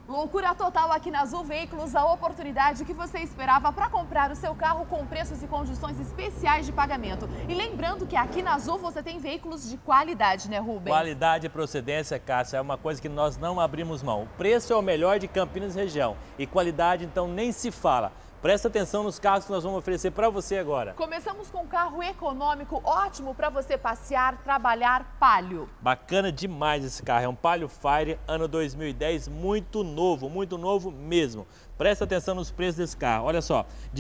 Loucura total aqui na Azul Veículos, a oportunidade que você esperava para comprar o seu carro com preços e condições especiais de pagamento. E lembrando que aqui na Azul você tem veículos de qualidade, né, Rubens? Qualidade e procedência, Cássia, é uma coisa que nós não abrimos mão. O preço é o melhor de Campinas região e qualidade então nem se fala. Presta atenção nos carros que nós vamos oferecer para você agora. Começamos com um carro econômico, ótimo para você passear, trabalhar, Palio. Bacana demais esse carro, é um Palio Fire ano 2010, muito novo mesmo. Presta atenção nos preços desse carro, olha só, R$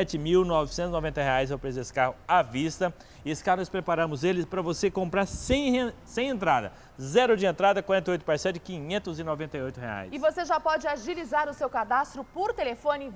17.990 é o preço desse carro à vista. E esse carro nós preparamos ele para você comprar sem entrada. Zero de entrada, 48 parcelas de R$ 598. E você já pode agilizar o seu cadastro por telefone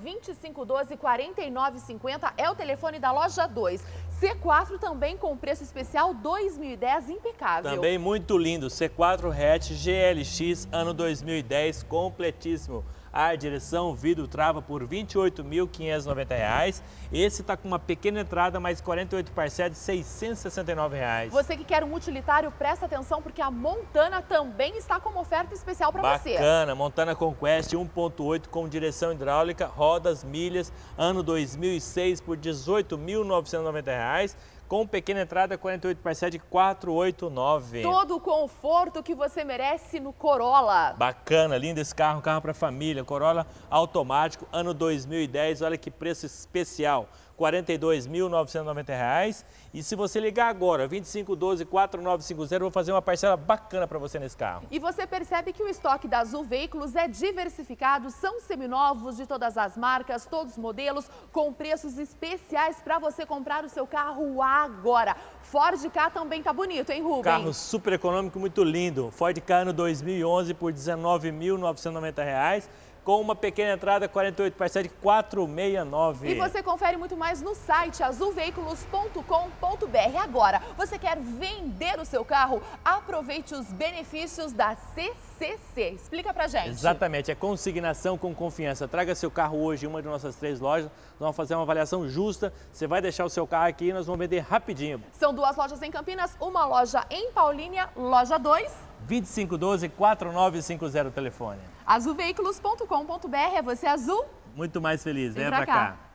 2512-4950, é o telefone da loja 2. C4 também com preço especial 2010 impecável. Também muito lindo, C4 hatch GLX ano 2010 completíssimo. Ar, direção, vidro, trava por R$ 28.590. Esse está com uma pequena entrada, mais 48 parcelas de R$ 669. Você que quer um utilitário, presta atenção porque a Montana também está com uma oferta especial para você. Bacana, Montana Conquest 1.8 com direção hidráulica, rodas, milhas, ano 2006 por R$ 18.990. Com pequena entrada, 48 parcelas de R$ 489. Todo o conforto que você merece no Corolla. Bacana, lindo esse carro, carro para família, Corolla automático, ano 2010, olha que preço especial, R$ 42.990. E se você ligar agora, 2512-4950, eu vou fazer uma parcela bacana para você nesse carro. E você percebe que o estoque da Azul Veículos é diversificado, são seminovos de todas as marcas, todos os modelos, com preços especiais para você comprar o seu carro agora. Ford Ka também tá bonito, hein, Rubens? Carro super econômico, muito lindo. Ford Ka ano 2011 por R$ 19.990. Com uma pequena entrada, 48 parcelas de R$ 469. E você confere muito mais no site azulveiculos.com.br. Agora, você quer vender o seu carro? Aproveite os benefícios da CCC. Explica pra gente. Exatamente, é consignação com confiança. Traga seu carro hoje em uma de nossas 3 lojas. Nós vamos fazer uma avaliação justa. Você vai deixar o seu carro aqui e nós vamos vender rapidinho. São 2 lojas em Campinas, uma loja em Paulínia, loja 2. 2512-4950 o telefone. azulveiculos.com.br, é você azul? Muito mais feliz, Vem venha pra pra cá.